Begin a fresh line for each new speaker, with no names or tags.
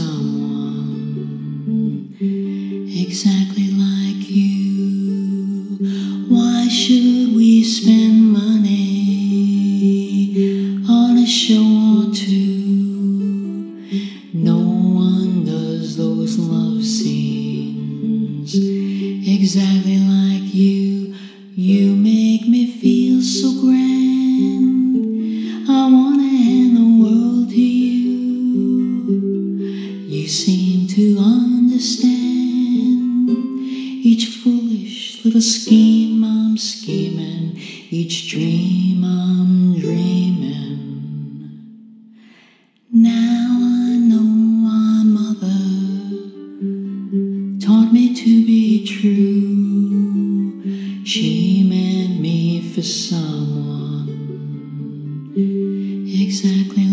someone exactly like you. Why should we spend money on a show or two? No one does those love scenes exactly like you. You make me feel so grand. I wanna hand the world to you. You seem to understand each foolish little scheme I'm scheming, each dream I'm dreaming. Now I know our mother taught me to be true. She meant me for someone exactly